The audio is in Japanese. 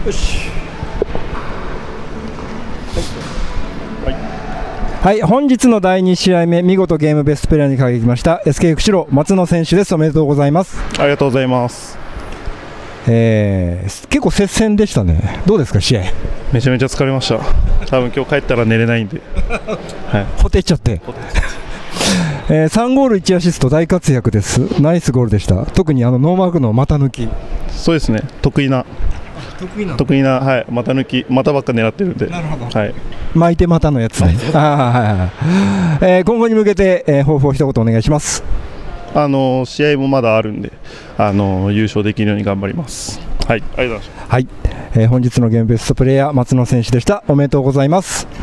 よし。はい、本日の第2試合目、見事ゲームベストプレーヤーに輝きました SK 釧路松野選手です。おめでとうございます。 ありがとうございます。 結構接戦でしたね。どうですか、試合。 めちゃめちゃ疲れました。多分今日帰ったら寝れないんで、はい、 ほてっちゃって3ゴール1アシスト、大活躍です。ナイスゴールでした。特にノーマークの股抜き。 そうですね、得意な、はい、股抜き、股ばっか狙ってるんで。 なるほど、 はい、 巻いて股のやつね。今後に向けて、抱負を一言お願いします。 試合もまだあるんで、優勝できるように頑張ります。はい、ありがとうございました。 はい、本日のゲームベストプレーヤー松野選手でした。おめでとうございます。